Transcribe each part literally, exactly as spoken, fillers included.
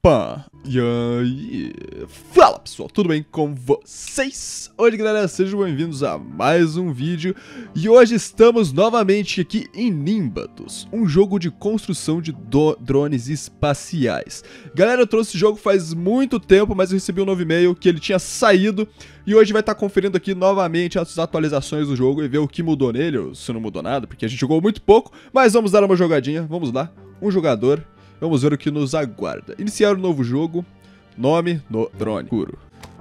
Opa! E aí? Fala pessoal, tudo bem com vocês? Hoje galera, sejam bem-vindos a mais um vídeo. E hoje estamos novamente aqui em Nimbus, um jogo de construção de drones espaciais. Galera, eu trouxe esse jogo faz muito tempo, mas eu recebi um novo e-mail que ele tinha saído. E hoje vai estar conferindo aqui novamente as atualizações do jogo e ver o que mudou nele, ou se não mudou nada, porque a gente jogou muito pouco. Mas vamos dar uma jogadinha, vamos lá. Um jogador. Vamos ver o que nos aguarda. Iniciar o novo jogo. Nome no drone. Puro.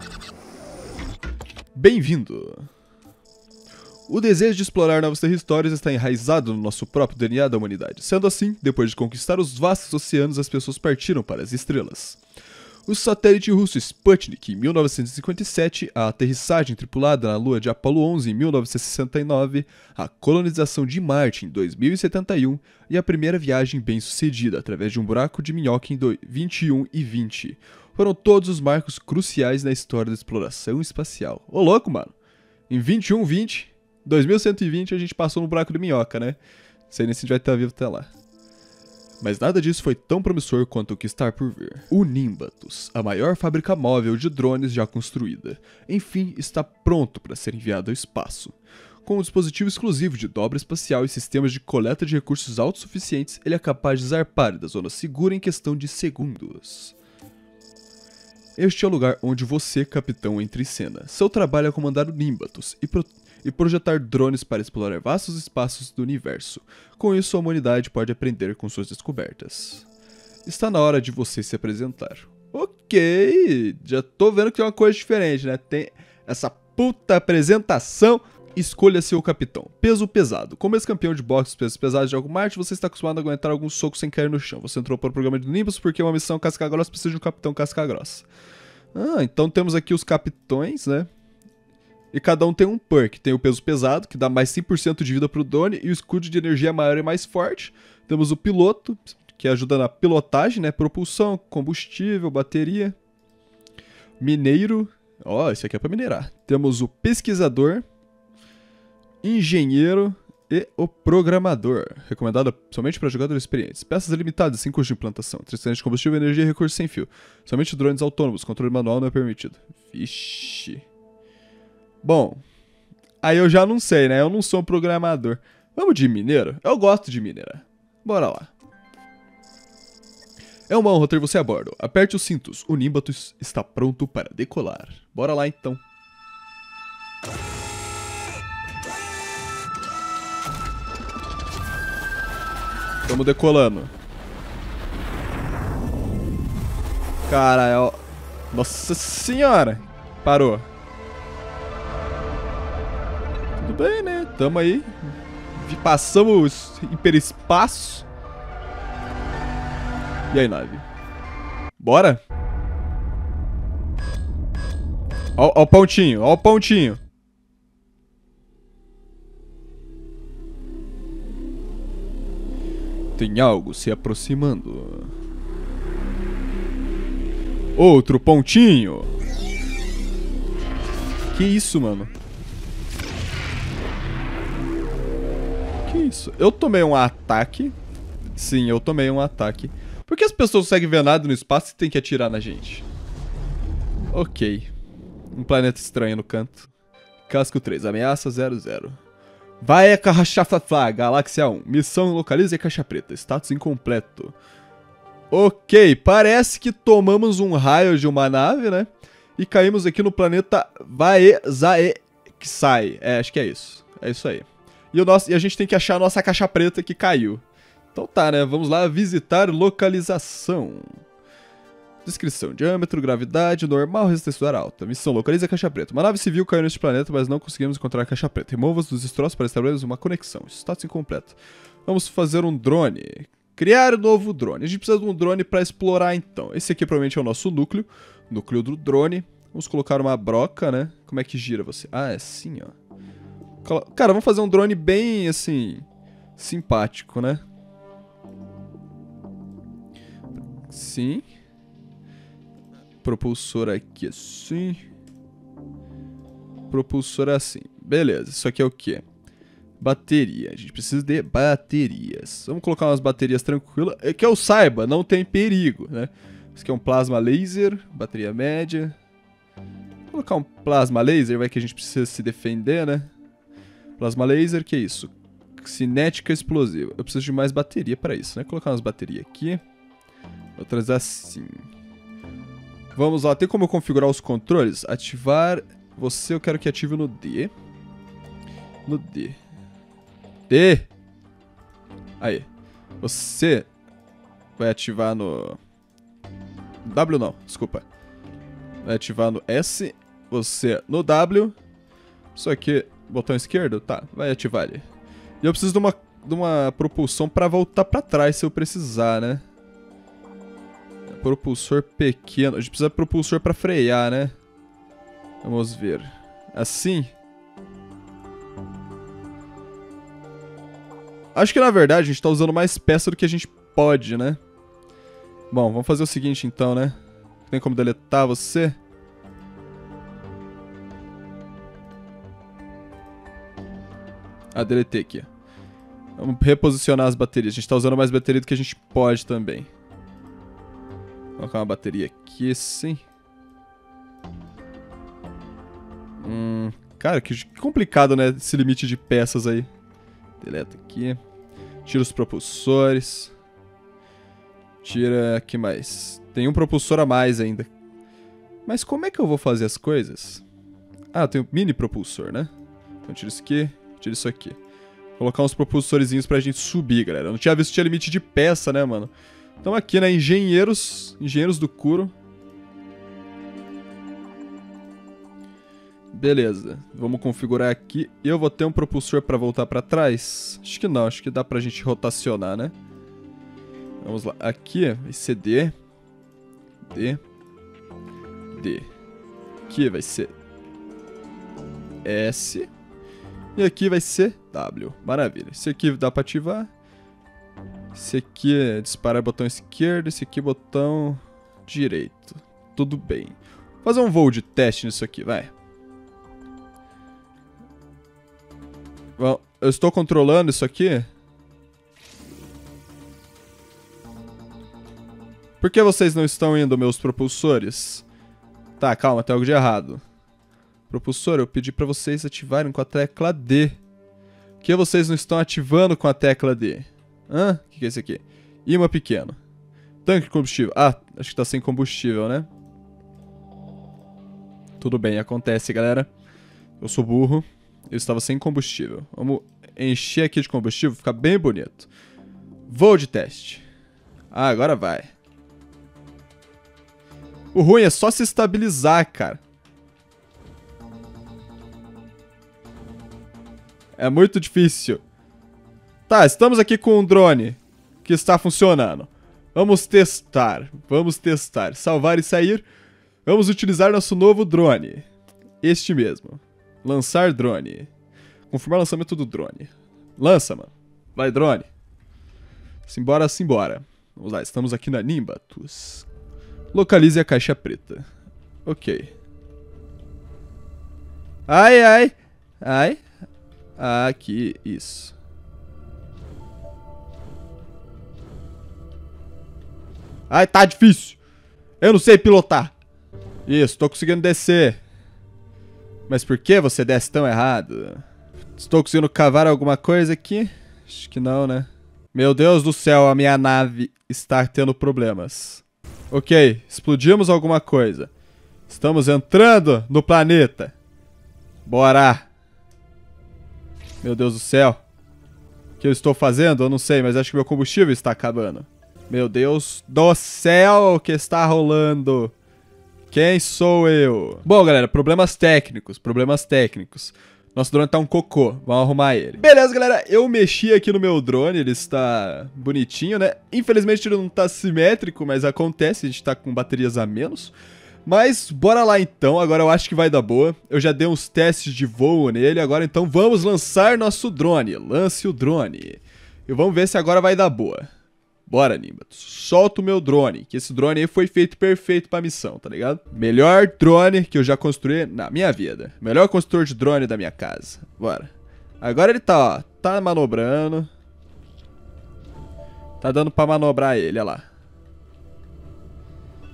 Bem-vindo. O desejo de explorar novos territórios está enraizado no nosso próprio D N A da humanidade. Sendo assim, depois de conquistar os vastos oceanos, as pessoas partiram para as estrelas. O satélite russo Sputnik, em mil novecentos e cinquenta e sete, a aterrissagem tripulada na lua de Apollo onze em mil novecentos e sessenta e nove, a colonização de Marte em dois mil e setenta e um e a primeira viagem bem-sucedida através de um buraco de minhoca em vinte e um e vinte. Foram todos os marcos cruciais na história da exploração espacial. Ô louco, mano! Em vinte e um, vinte, dois mil cento e vinte a gente passou no buraco de minhoca, né? Não sei nem se a gente vai estar vivo até lá. Mas nada disso foi tão promissor quanto o que está por vir. O Nimbus, a maior fábrica móvel de drones já construída, enfim está pronto para ser enviado ao espaço. Com um dispositivo exclusivo de dobra espacial e sistemas de coleta de recursos autossuficientes, ele é capaz de zarpar da zona segura em questão de segundos. Este é o lugar onde você, capitão, entra em cena. Seu trabalho é comandar o Nimbus e proteger e projetar drones para explorar vastos espaços do universo. Com isso, a humanidade pode aprender com suas descobertas. Está na hora de você se apresentar. Ok, já tô vendo que tem uma coisa diferente, né? Tem essa puta apresentação. Escolha seu capitão. Peso pesado. Como ex-campeão de boxe pesos pesados de algum Marte, você está acostumado a aguentar alguns socos sem cair no chão. Você entrou para o programa de Nimbus porque uma missão casca-grossa precisa de um capitão casca-grossa. Ah, então temos aqui os capitões, né? E cada um tem um perk. Tem o peso pesado, que dá mais cem por cento de vida pro drone, e o escudo de energia maior e mais forte. Temos o piloto, que ajuda na pilotagem, né? Propulsão, combustível, bateria. Mineiro. Ó, oh, esse aqui é pra minerar. Temos o pesquisador, engenheiro e o programador. Recomendado somente para jogadores experientes. Peças limitadas, sem custo de implantação. Transferência de combustível, energia e recursos sem fio. Somente drones autônomos, controle manual não é permitido. Vixe... Bom, aí eu já não sei, né? Eu não sou um programador. Vamos de mineiro? Eu gosto de mineira. Bora lá. É uma honra ter você a bordo. Aperte os cintos. O Nimbus está pronto para decolar. Bora lá, então. Estamos decolando. Cara, eu... Nossa senhora. Parou. Tudo bem, né? Tamo aí. Passamos hiperespaço. E aí, nave? Bora? Ó, ó o pontinho, ó o pontinho. Tem algo se aproximando. Outro pontinho. Que isso, mano? Que isso? Eu tomei um ataque. Sim, eu tomei um ataque. Por que as pessoas conseguem ver nada no espaço e tem que atirar na gente? Ok. Um planeta estranho no canto. Casco três, ameaça zero zero. Vai a Cachafafá, Galáxia um. Missão localiza a caixa preta. Status incompleto. Ok, parece que tomamos um raio de uma nave, né? E caímos aqui no planeta Vaezaexai. É, acho que é isso. É isso aí. E, o nosso, e a gente tem que achar a nossa caixa preta que caiu. Então tá, né? Vamos lá visitar localização. Descrição. Diâmetro, gravidade, normal, resistência do ar alta. Missão. Localiza a caixa preta. Uma nave civil caiu neste planeta, mas não conseguimos encontrar a caixa preta. Remova-os dos destroços para estabelecer uma conexão. Status incompleto. Vamos fazer um drone. Criar um novo drone. A gente precisa de um drone para explorar, então. Esse aqui provavelmente é o nosso núcleo. Núcleo do drone. Vamos colocar uma broca, né? Como é que gira você? Ah, é assim, ó. Cara, vamos fazer um drone bem, assim, simpático, né? Sim. Propulsor aqui assim. Propulsor assim. Beleza, isso aqui é o quê? Bateria. A gente precisa de baterias. Vamos colocar umas baterias tranquilas. Que eu saiba, não tem perigo, né? Esse aqui é um plasma laser, bateria média. Vou colocar um plasma laser, vai que a gente precisa se defender, né? Plasma laser, que é isso? Cinética explosiva. Eu preciso de mais bateria para isso, né? Vou colocar umas baterias aqui. Outras assim. Vamos lá, tem como eu configurar os controles? Ativar... Você eu quero que ative no D. No D. D! Aí. Você vai ativar no... W não, desculpa. Vai ativar no S. Você no W. Isso aqui, botão esquerdo? Tá, vai ativar ali. E eu preciso de uma, de uma propulsão pra voltar pra trás se eu precisar, né? Propulsor pequeno. A gente precisa de propulsor pra frear, né? Vamos ver. Assim? Acho que na verdade a gente tá usando mais peça do que a gente pode, né? Bom, vamos fazer o seguinte então, né? Tem como deletar você? Ah, deletei aqui. Vamos reposicionar as baterias. A gente tá usando mais bateria do que a gente pode também. Vou colocar uma bateria aqui, sim. Hum, cara, que complicado, né? Esse limite de peças aí. Deleta aqui. Tira os propulsores. Tira... que mais? Tem um propulsor a mais ainda. Mas como é que eu vou fazer as coisas? Ah, tem um mini propulsor, né? Então tira isso aqui, tira isso aqui. Vou colocar uns propulsorzinhos pra gente subir, galera. Eu não tinha visto que tinha limite de peça, né, mano? Então aqui, né, engenheiros, engenheiros do Kuro. Beleza, vamos configurar aqui. Eu vou ter um propulsor pra voltar pra trás? Acho que não, acho que dá pra gente rotacionar, né? Vamos lá, aqui vai ser D. D. D. Aqui vai ser S. E aqui vai ser W. Maravilha. Esse aqui dá pra ativar. Esse aqui é disparar botão esquerdo. Esse aqui botão direito. Tudo bem. Vou fazer um voo de teste nisso aqui, vai. Bom, eu estou controlando isso aqui. Por que vocês não estão indo, meus propulsores? Tá, calma, tem algo de errado. Propulsor, eu pedi pra vocês ativarem com a tecla D. Por que vocês não estão ativando com a tecla D? Hã? O que, que é isso aqui? Imã pequeno. Tanque de combustível. Ah, acho que tá sem combustível, né? Tudo bem, acontece, galera. Eu sou burro. Eu estava sem combustível. Vamos encher aqui de combustível, ficar bem bonito. Voo de teste. Ah, agora vai. O ruim é só se estabilizar, cara. É muito difícil. Tá, estamos aqui com um drone que está funcionando. Vamos testar. Vamos testar. Salvar e sair. Vamos utilizar nosso novo drone. Este mesmo. Lançar drone. Confirmar lançamento do drone. Lança, mano. Vai, drone. Simbora, simbora. Vamos lá, estamos aqui na Nimbus. Localize a caixa preta. Ok. Ai, ai. Ai. Aqui, isso. Ai, tá difícil. Eu não sei pilotar. Isso, tô conseguindo descer. Mas por que você desce tão errado? Estou conseguindo cavar alguma coisa aqui? Acho que não, né? Meu Deus do céu, a minha nave está tendo problemas. Ok, explodimos alguma coisa. Estamos entrando no planeta. Bora. Meu Deus do céu. O que eu estou fazendo? Eu não sei, mas acho que meu combustível está acabando. Meu Deus do céu, o que está rolando? Quem sou eu? Bom, galera, problemas técnicos, problemas técnicos. Nosso drone tá um cocô, vamos arrumar ele. Beleza, galera, eu mexi aqui no meu drone, ele está bonitinho, né? Infelizmente ele não tá simétrico, mas acontece, a gente tá com baterias a menos. Mas bora lá então, agora eu acho que vai dar boa. Eu já dei uns testes de voo nele, agora então vamos lançar nosso drone. Lance o drone. E vamos ver se agora vai dar boa. Bora, Nimbus. Solta o meu drone, que esse drone aí foi feito perfeito pra missão, tá ligado? Melhor drone que eu já construí na minha vida. Melhor construtor de drone da minha casa. Bora. Agora ele tá, ó, tá manobrando. Tá dando pra manobrar ele, olha lá.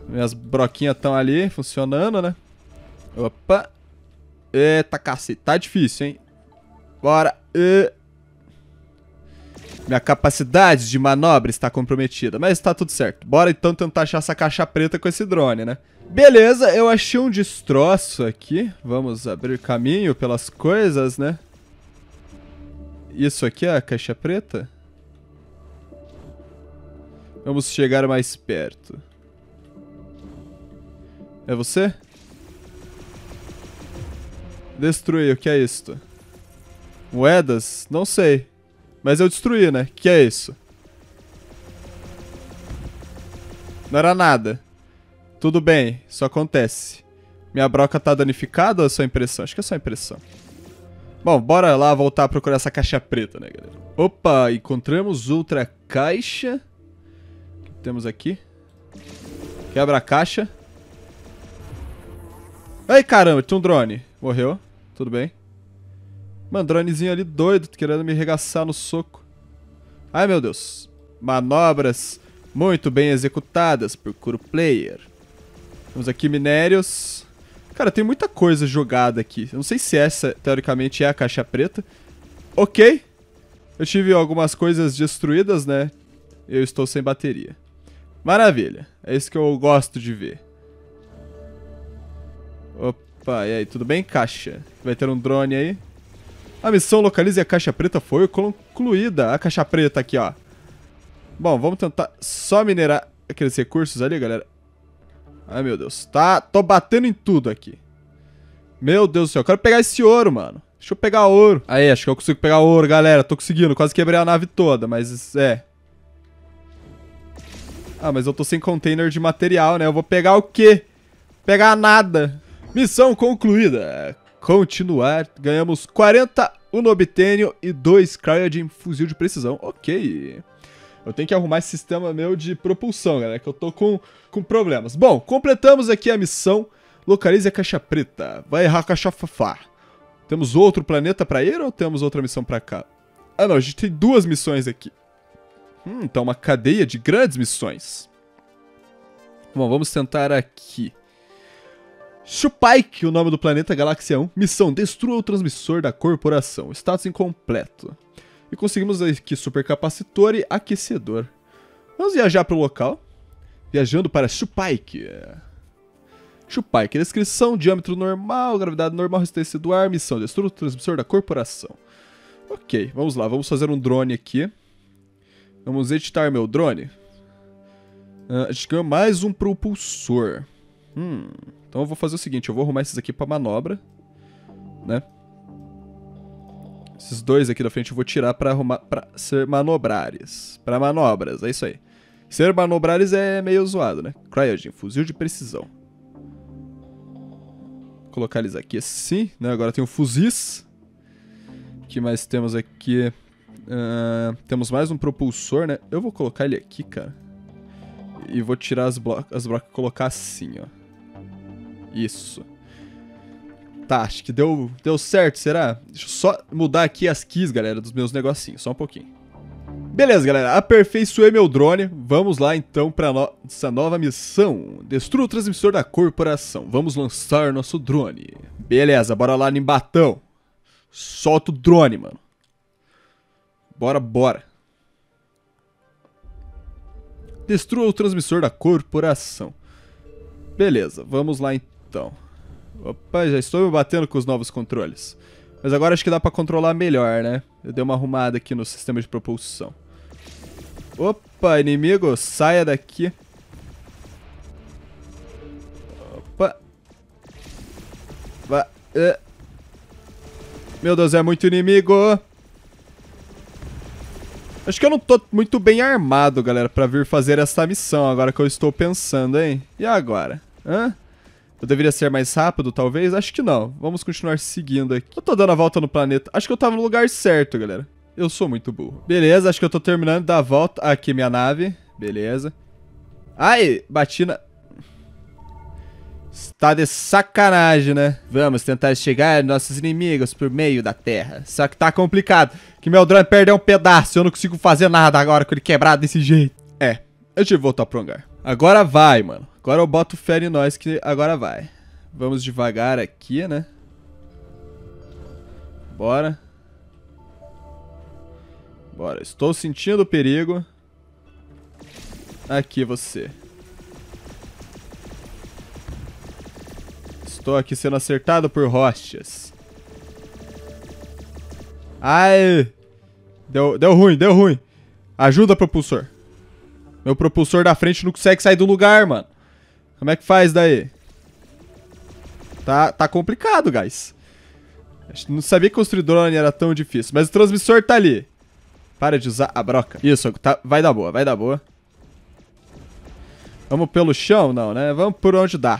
Minhas broquinhas estão ali, funcionando, né? Opa. Eita, cacete. Tá difícil, hein? Bora. E... Minha capacidade de manobra está comprometida, mas tá tudo certo. Bora então tentar achar essa caixa preta com esse drone, né? Beleza, eu achei um destroço aqui. Vamos abrir caminho pelas coisas, né? Isso aqui é a caixa preta? Vamos chegar mais perto. É você? Destruir, o que é isto? Moedas? Não sei. Mas eu destruí, né? O que é isso? Não era nada. Tudo bem, isso acontece. Minha broca tá danificada ou é só impressão? Acho que é só impressão. Bom, bora lá voltar a procurar essa caixa preta, né, galera? Opa, encontramos outra caixa. O que temos aqui? Quebra a caixa. Ai, caramba, tinha um drone. Morreu, tudo bem. Mano, dronezinho ali doido, querendo me arregaçar no soco. Ai, meu Deus. Manobras muito bem executadas por Kuro Player. Temos aqui minérios. Cara, tem muita coisa jogada aqui. Eu não sei se essa, teoricamente, é a caixa preta. Ok. Eu tive algumas coisas destruídas, né? Eu estou sem bateria. Maravilha. É isso que eu gosto de ver. Opa, e aí, tudo bem, caixa? Vai ter um drone aí. A missão localize a caixa preta foi concluída. A caixa preta aqui, ó. Bom, vamos tentar só minerar aqueles recursos ali, galera. Ai, meu Deus. Tá, tô batendo em tudo aqui. Meu Deus do céu. Eu quero pegar esse ouro, mano. Deixa eu pegar ouro. Aí, acho que eu consigo pegar ouro, galera. Tô conseguindo. Quase quebrei a nave toda, mas é. Ah, mas eu tô sem container de material, né? Eu vou pegar o quê? Pegar nada. Missão concluída. Continuar. Ganhamos quarenta unobtênio e dois cryogen fuzil de precisão. Ok. Eu tenho que arrumar esse sistema meu de propulsão, galera, que eu tô com, com problemas. Bom, completamos aqui a missão. Localize a caixa preta. Vai errar a caixa fafá. Temos outro planeta pra ir ou temos outra missão pra cá? Ah, não. A gente tem duas missões aqui. Hum, então uma cadeia de grandes missões. Bom, vamos tentar aqui. Chupaik, o nome do planeta Galáxia um. Missão, destrua o transmissor da corporação. Status incompleto. E conseguimos aqui supercapacitor e aquecedor. Vamos viajar para o local. Viajando para Chupaik. Chupaik, descrição, diâmetro normal, gravidade normal, resistência do ar, missão, destrua o transmissor da corporação. Ok, vamos lá, vamos fazer um drone aqui. Vamos editar meu drone. Uh, a gente ganhou mais um propulsor. Hum... Então eu vou fazer o seguinte, eu vou arrumar esses aqui pra manobra, né? Esses dois aqui da frente eu vou tirar pra arrumar, pra ser manobrares. Pra manobras, é isso aí. Ser manobrares é meio zoado, né? Cryogen, fuzil de precisão. Vou colocar eles aqui assim, né? Agora tem o fuzis. O que mais temos aqui? Uh, temos mais um propulsor, né? Eu vou colocar ele aqui, cara. E vou tirar as blocos, as blocos e colocar assim, ó. Isso. Tá, acho que deu, deu certo, será? Deixa eu só mudar aqui as keys, galera, dos meus negocinhos, só um pouquinho. Beleza, galera, aperfeiçoei meu drone. Vamos lá, então, pra nossa nova missão. Destrua o transmissor da corporação. Vamos lançar nosso drone. Beleza, bora lá, Nimbatão. Solta o drone, mano. Bora, bora. Destrua o transmissor da corporação. Beleza, vamos lá, então. Então, opa, já estou me batendo com os novos controles. Mas agora acho que dá pra controlar melhor, né? Eu dei uma arrumada aqui no sistema de propulsão. Opa, inimigo, saia daqui. Opa. Vai. Uh. Meu Deus, é muito inimigo. Acho que eu não tô muito bem armado, galera, pra vir fazer essa missão, agora que eu estou pensando, hein? E agora? Hã? Eu deveria ser mais rápido, talvez? Acho que não. Vamos continuar seguindo aqui. Eu tô dando a volta no planeta. Acho que eu tava no lugar certo, galera. Eu sou muito burro. Beleza, acho que eu tô terminando de dar a volta. Aqui, minha nave. Beleza. Ai, bati na... Está de sacanagem, né? Vamos tentar chegar aos nossos inimigos por meio da terra. Só que tá complicado. Que meu drone perdeu um pedaço. Eu não consigo fazer nada agora com ele quebrado desse jeito. É, eu tive que voltar pro hangar. Agora vai, mano. Agora eu boto fé em nós que agora vai. Vamos devagar aqui, né? Bora. Bora. Estou sentindo o perigo. Aqui você. Estou aqui sendo acertado por rochas. Ai. Deu, deu ruim, deu ruim. Ajuda, propulsor. Meu propulsor da frente não consegue sair do lugar, mano. Como é que faz daí? Tá, tá complicado, guys. Não sabia que construir drone era tão difícil. Mas o transmissor tá ali. Para de usar a broca. Isso, tá, vai dar boa, vai dar boa. Vamos pelo chão? Não, né? Vamos por onde dá.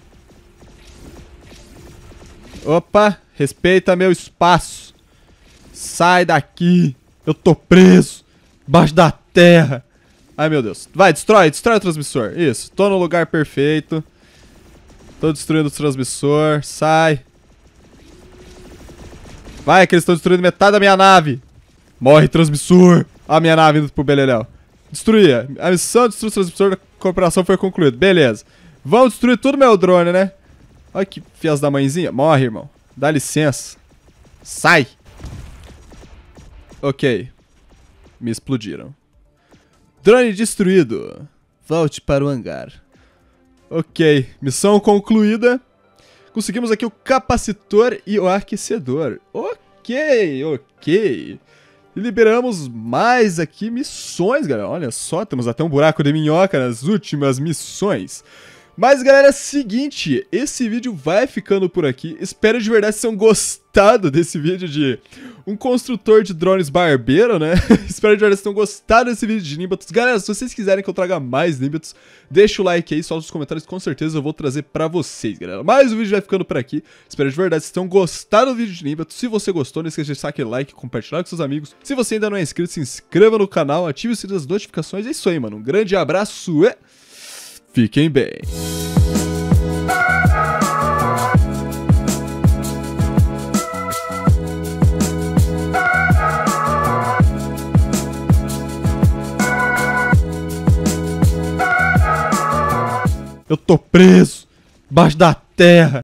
Opa, respeita meu espaço. Sai daqui. Eu tô preso. Embaixo da terra. Ai, meu Deus. Vai, destrói, destrói o transmissor. Isso, tô no lugar perfeito. Tô destruindo o transmissor. Sai. Vai, que eles estão destruindo metade da minha nave. Morre, transmissor. Ó a minha nave indo pro beleléu. Destruir. A missão de destruir o transmissor da corporação foi concluída. Beleza. Vamos destruir tudo meu drone, né? Olha que fias da mãezinha. Morre, irmão. Dá licença. Sai. Ok. Me explodiram. Drone destruído. Volte para o hangar. Ok. Missão concluída. Conseguimos aqui o capacitor e o aquecedor. Ok, ok. E liberamos mais aqui missões, galera. Olha só, temos até um buraco de minhoca nas últimas missões. Mas, galera, é o seguinte, esse vídeo vai ficando por aqui. Espero de verdade que vocês tenham gostado desse vídeo de um construtor de drones barbeiro, né? Espero de verdade que vocês tenham gostado desse vídeo de Nimbus. Galera, se vocês quiserem que eu traga mais Nimbus, deixa o like aí, solta os comentários, com certeza eu vou trazer pra vocês, galera. Mas o vídeo vai ficando por aqui. Espero de verdade que vocês tenham gostado do vídeo de Nimbus. Se você gostou, não esqueça de deixar aquele like, compartilhar com seus amigos. Se você ainda não é inscrito, se inscreva no canal, ative o sininho das notificações. É isso aí, mano. Um grande abraço e fiquem bem. Eu tô preso, embaixo da terra.